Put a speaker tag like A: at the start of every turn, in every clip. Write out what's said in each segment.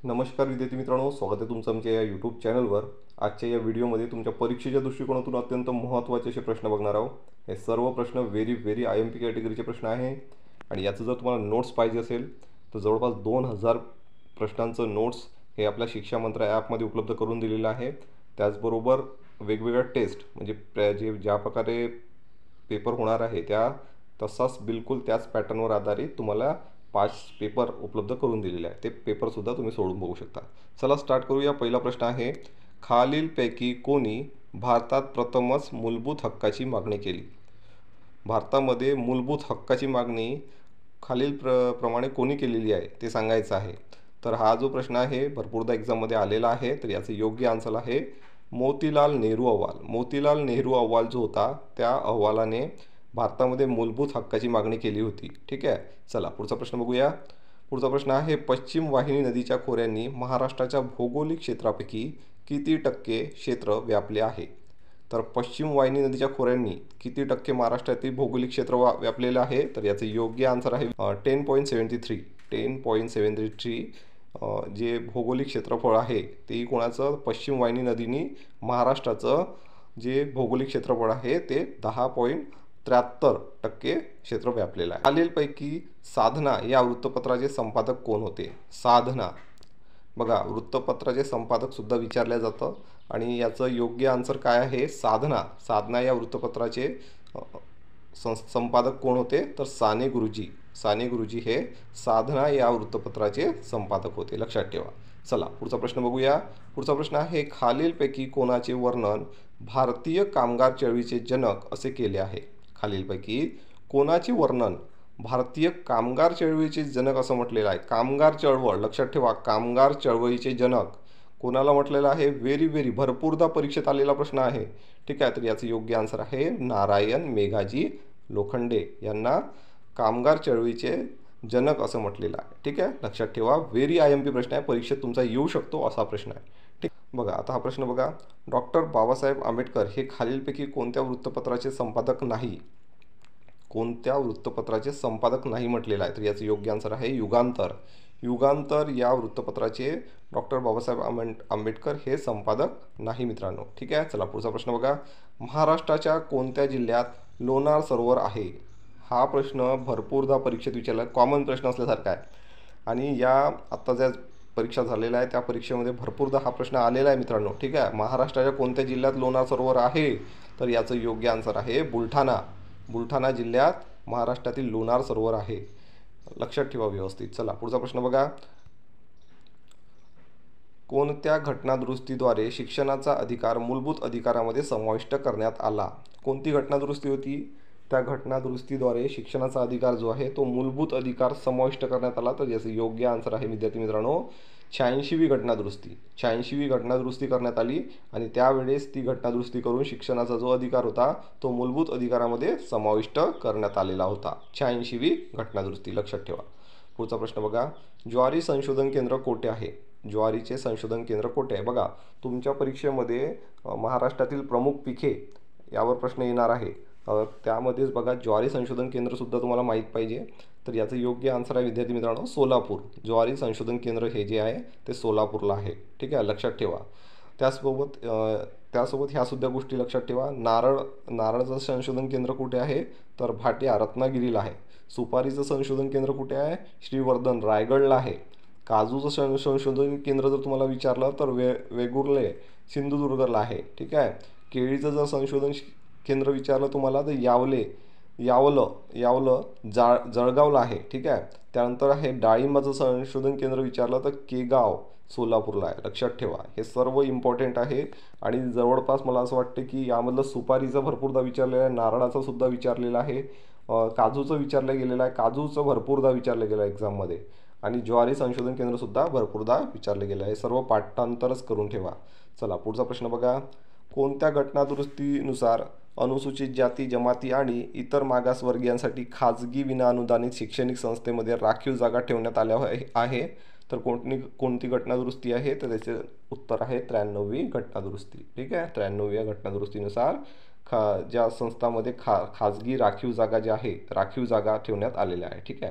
A: नमस्कार विद्यार्थी मित्रांनो, स्वागत आहे तुमचं आमच्या या यूट्यूब चॅनलवर। आजच्या या व्हिडिओमध्ये तुमच्या परीक्षेच्या दृष्टिकोनातून अत्यंत महत्त्वाचे असे प्रश्न बघणार आहोत। हे सर्व प्रश्न व्हेरी IMP कॅटेगरीचे प्रश्न आहे आणि याचं जर तुम्हाला नोट्स पाहिजे असेल तर जवळपास 2000 प्रश्नांचं नोट्स हे आपल्या शिक्षा मंत्र ॲपमध्ये उपलब्ध करून दिलेलं आहे। त्याचबरोबर वेगवेगळ्या टेस्ट म्हणजे ज्या प्रकारे पेपर होणार आहे त्या तसाच बिलकुल त्याच पॅटर्नवर आधारित तुम्हाला 5 पेपर उपलब्ध करून दिलेले आहे। ते पेपरसुद्धा तुम्ही सोडून बघू शकता। चला स्टार्ट करूया। पहिला प्रश्न आहे, खालीलपैकी कोणी भारतात प्रथमच मूलभूत हक्काची मागणी केली? भारतामध्ये मूलभूत हक्काची मागणी प्रमाणे कोणी केलेली आहे ते सांगायचं आहे। तर हा जो प्रश्न आहे भरपूरदा एक्झाममध्ये आलेला आहे, तर याचं योग्य आन्सर आहे मोतीलाल नेहरू अहवाल। मोतीलाल नेहरू अहवाल जो होता त्या अहवालाने भारतामध्ये मूलभूत हक्काची मागणी केली होती। ठीक आहे, चला पुढचा प्रश्न बघूया। पुढचा प्रश्न आहे, पश्चिम वाहिनी नदीच्या खोऱ्यांनी महाराष्ट्राच्या भौगोलिक क्षेत्रापैकी किती टक्के क्षेत्र व्यापले आहे? तर पश्चिम वाहिनी नदीच्या खोऱ्यांनी किती टक्के महाराष्ट्रातील भौगोलिक क्षेत्र व्यापलेलं आहे? तर याचं योग्य आन्सर आहे 10.73 10.73 जे भौगोलिक क्षेत्रफळ आहे ते कोणाचं? पश्चिम वाहिनी नदीने महाराष्ट्राचं जे भौगोलिक क्षेत्रफळ आहे ते 10.73% क्षेत्र व्यापलेलं आहे। खालीलपैकी साधना या वृत्तपत्राचे संपादक कोण होते? साधना, बघा वृत्तपत्राचे संपादक सुद्धा विचारले जातं आणि याचं योग्य आन्सर काय आहे? साधना। साधना या वृत्तपत्राचे संपादक कोण होते? तर साने गुरुजी। साने गुरुजी हे साधना या वृत्तपत्राचे संपादक होते, लक्षात ठेवा। चला पुढचा प्रश्न बघूया। पुढचा प्रश्न आहे, खालीलपैकी कोणाचे वर्णन भारतीय कामगार चळवळीचे जनक असे केले आहे? खालीलपैकी कोणाचे वर्णन भारतीय कामगार चळवळीचे जनक असं म्हटलेलं आहे? कामगार चळवळ, लक्षात ठेवा, कामगार चळवळीचे जनक कोणाला म्हटलेलं आहे? व्हेरी भरपूरदा परीक्षेत आलेला प्रश्न आहे। ठीक आहे, तर याचं योग्य आन्सर आहे नारायण मेघाजी लोखंडे यांना कामगार चळवळीचे जनक असं म्हटलेलं आहे। ठीक आहे, लक्षात ठेवा, व्हेरी IMP प्रश्न आहे, परीक्षेत तुमचा येऊ शकतो असा प्रश्न आहे। ठीक, बघा आता हा प्रश्न बघा, डॉक्टर बाबासाहेब आंबेडकर हे खालीलपैकी कोणत्या वृत्तपत्राचे संपादक नाही? कोणत्या वृत्तपत्राचे संपादक नाही म्हटलेलं आहे? तर याचं योग्य आन्सर आहे युगांतर। युगांतर या वृत्तपत्राचे डॉक्टर बाबासाहेब आंबेडकर हे संपादक नाही मित्रांनो। ठीक आहे, चला पुढचा प्रश्न बघा, महाराष्ट्राच्या कोणत्या जिल्ह्यात लोणार सरोवर आहे? हा प्रश्न भरपूरदा परीक्षेत विचारला, कॉमन प्रश्न असल्यासारखा आहे आणि या आत्ता ज्या परीक्षा झालेल्या आहे त्या परीक्षेमध्ये भरपूरदा हा प्रश्न आलेला आहे मित्रांनो। ठीक आहे, महाराष्ट्राच्या कोणत्या जिल्ह्यात लोणार सरोवर आहे? तर याचं योग्य आन्सर आहे बुलढाणा। बुलढाणा जिल्ह्यात महाराष्ट्रातील लोणार सरोवर आहे, लक्षात ठेवा व्यवस्थित। चला पुढचा प्रश्न बघा, कोणत्या घटनादुरुस्तीद्वारे शिक्षणाचा अधिकार मूलभूत अधिकारामध्ये समाविष्ट करण्यात आला? कोणती घटनादुरुस्ती होती? त्या घटनादुरुस्तीद्वारे शिक्षणाचा अधिकार जो आहे तो मूलभूत अधिकार समाविष्ट करण्यात आला। तर याचं योग्य आन्सर आहे विद्यार्थी मित्रांनो 86वी घटनादुरुस्ती। 86वी घटनादुरुस्ती करण्यात आली आणि त्यावेळेस ती घटनादुरुस्ती करून शिक्षणाचा जो अधिकार होता तो मूलभूत अधिकारामध्ये समाविष्ट करण्यात आलेला होता। 86वी घटनादुरुस्ती, लक्षात ठेवा। पुढचा प्रश्न बघा, ज्वारी संशोधन केंद्र कोठे आहे? ज्वारीचे संशोधन केंद्र कोठे आहे? बघा तुमच्या परीक्षेमध्ये महाराष्ट्रातील प्रमुख पिके यावर प्रश्न येणार आहे, त्यामध्येच बघा ज्वारी संशोधन केंद्रसुद्धा तुम्हाला माहीत पाहिजे। तर याचं योग्य आन्सर आहे विद्यार्थी मित्रांनो सोलापूर। ज्वारी संशोधन केंद्र हे जे आहे ते सोलापूरला आहे। ठीक आहे, लक्षात ठेवा। त्यासोबत ह्या सुद्धा गोष्टी लक्षात ठेवा, नारळाचं संशोधन केंद्र कुठे आहे? तर भाटिया रत्नागिरीला आहे। सुपारीचं संशोधन केंद्र कुठे आहे? श्रीवर्धन रायगडला आहे। काजूचं संशोधन केंद्र जर तुम्हाला विचारलं तर वेगुर्ले सिंधुदुर्गला आहे। ठीक आहे, केळीचं जर संशोधन केंद्र विचारलं तुम्हाला तर यावलं जळगावला आहे। ठीक आहे, त्यानंतर आहे डाळिंबाचं संशोधन केंद्र विचारलं तर केगाव सोलापूरला आहे, लक्षात ठेवा। हे सर्व इम्पॉर्टंट आहे आणि जवळपास मला असं वाटतं की यामधलं सुपारीचं भरपूरदा विचारलेलं आहे, नारळाचं सुद्धा विचारलेलं आहे, काजूचं विचारलं गेलेलं आहे, काजूचं भरपूरदा विचारलं गेलं आहे एक्झाममध्ये आणि ज्वारी संशोधन केंद्रसुद्धा भरपूरदा विचारलं गेलं आहे। सर्व पाठांतरच करून ठेवा। चला पुढचा प्रश्न बघा, कोणत्या घटनादुरुस्तीनुसार अनुसूचित जाती जमाती आणि इतर मागासवर्गीयांसाठी खाजगी विनाअनुदानित शैक्षणिक संस्थेमध्ये राखीव जागा ठेवण्यात आल्या आहे? तर कोणती घटनादुरुस्ती आहे? तर त्याचे उत्तर आहे 93वी घटनादुरुस्ती। ठीक आहे, 93व्या घटनादुरुस्तीनुसार ज्या संस्थांमध्ये खाजगी राखीव जागा ज्या आहे राखीव जागा ठेवण्यात आलेल्या आहे। ठीक आहे,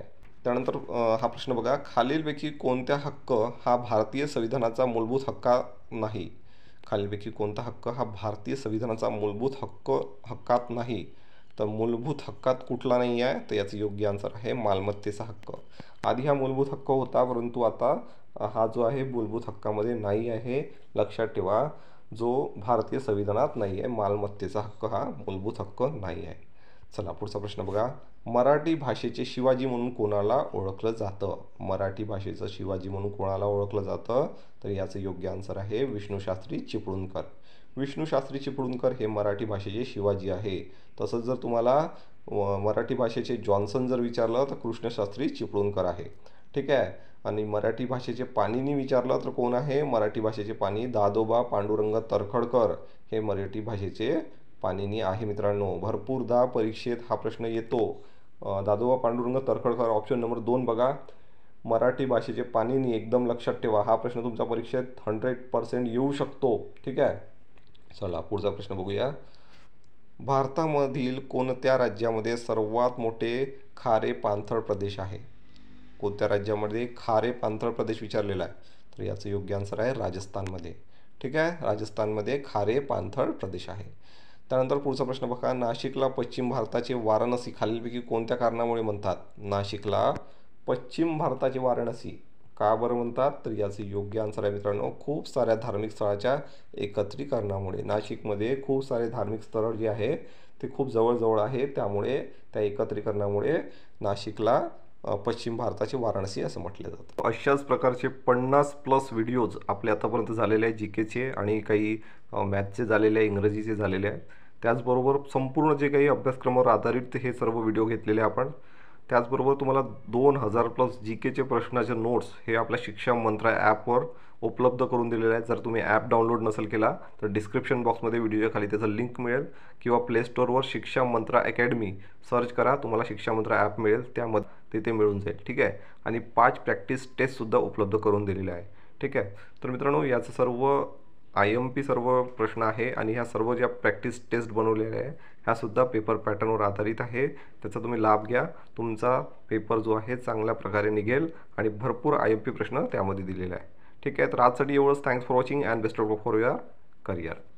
A: त्यानंतर हा प्रश्न बघा, खालीलपैकी कोणत्या हक्क हा भारतीय संविधानाचा मूलभूत हक्क नाही? खालीलपैकी कोणता हक्क हा भारतीय संविधानाचा मूलभूत हक्कात नाही? तर मूलभूत हक्कात कुठला नाही आहे? तर याचं योग्य आन्सर आहे मालमत्तेचा हक्क. आधी हा मूलभूत हक्क होता, परंतु आता हा जो आहे मूलभूत हक्कामध्ये नाही आहे. लक्षात ठेवा, जो भारतीय संविधानात नाही आहे, मालमत्तेचा हक्क हा मूलभूत हक्क नाही आहे. चला पुढचा प्रश्न बघा, मराठी भाषेचे शिवाजी म्हणून कोणाला ओळखलं जातं? मराठी भाषेचं शिवाजी म्हणून कोणाला ओळखलं जातं? तर याचं योग्य आन्सर आहे विष्णूशास्त्री चिपळूणकर. विष्णूशास्त्री चिपळूणकर हे मराठी भाषेचे शिवाजी आहे. तसंच जर तुम्हाला मराठी भाषेचे जॉन्सन जर विचारलं तर कृष्णशास्त्री चिपळूणकर आहे. ठीक आहे. आणि मराठी भाषेचे पाणिनी विचारलं तर कोण आहे? मराठी भाषेचे पाणी दादोबा पांडुरंग तर्खडकर हे मराठी भाषेचे पाणिनी आहे मित्रांनो. भरपूरदा परीक्षेत हा प्रश्न येतो. दादोबा पांडुरंग तर्खडकर ऑप्शन नंबर 2 बघा. मराठी भाषेचे पाणिनी एकदम लक्षात ठेवा. हा प्रश्न तुमच्या परीक्षेत 100% येऊ शकतो. ठीक आहे. चला पुढचा प्रश्न बघूया. भारतामधील कोणत्या राज्यामध्ये सर्वात मोठे खारे पाणथळ प्रदेश आहे? कोणत्या राज्यामध्ये खारे पाणथळ प्रदेश विचारलेला आहे? तर याचं योग्य आन्सर आहे राजस्थानमध्ये. ठीक आहे. राजस्थानमध्ये खारे पाणथळ प्रदेश आहे. त्यानंतर पुढचा प्रश्न बघा, नाशिकला पश्चिम भारताचे वाराणसी खालीलपैकी कोणत्या कारणामुळे म्हणतात? नाशिकला पश्चिम भारताचे वाराणसी का बरं म्हणतात? तर याचे योग्य आन्सर आहे मित्रांनो, खूप साऱ्या धार्मिक स्थळाच्या एकत्रीकरणामुळे. नाशिकमध्ये खूप सारे धार्मिक स्थळ जे आहे ते खूप जवळजवळ आहे, त्यामुळे त्या एकत्रीकरणामुळे नाशिकला पश्चिम भारताचे वाराणसी असं म्हटलं जातं. अशाच प्रकारचे 50+ व्हिडिओज आपले आतापर्यंत झालेले आहेत जीकेचे, आणि काही मॅथचे झालेले आहे, इंग्रजीचे झालेले आहेत. त्याचबरोबर संपूर्ण जे काही अभ्यासक्रमावर आधारित हे सर्व व्हिडिओ घेतलेले आपण. त्याचबरोबर तुम्हाला 2000+ जीकेचे प्रश्नाचे नोट्स हे आपल्या शिक्षा मंत्रालय ॲपवर उपलब्ध करून दिलेले आहेत. जर तुम्ही ॲप डाउनलोड नसेल केला तर डिस्क्रिप्शन बॉक्समध्ये व्हिडिओच्या खाली त्याचं लिंक मिळेल, किंवा प्ले स्टोअरवर शिक्षा मंत्रा अकॅडमी सर्च करा, तुम्हाला शिक्षा मंत्रा ॲप मिळेल, त्यामध्ये तिथे मिळून जाईल. ठीक आहे. आणि 5 प्रॅक्टिस टेस्टसुद्धा उपलब्ध करून दिलेले आहे. ठीक आहे. तर मित्रांनो, याचं सर्व IMP सर्व प्रश्न आहे, आणि ह्या सर्व ज्या प्रॅक्टिस टेस्ट बनवलेल्या आहे ह्यासुद्धा पेपर पॅटर्नवर आधारित आहे. त्याचा तुम्ही लाभ घ्या. तुमचा पेपर जो आहे चांगल्या प्रकारे निघेल, आणि भरपूर IMP प्रश्न त्यामध्ये दिलेले आहे. ठीक आहे. तर आजसाठी एवढंच. Thanks for watching and best of luck for your career.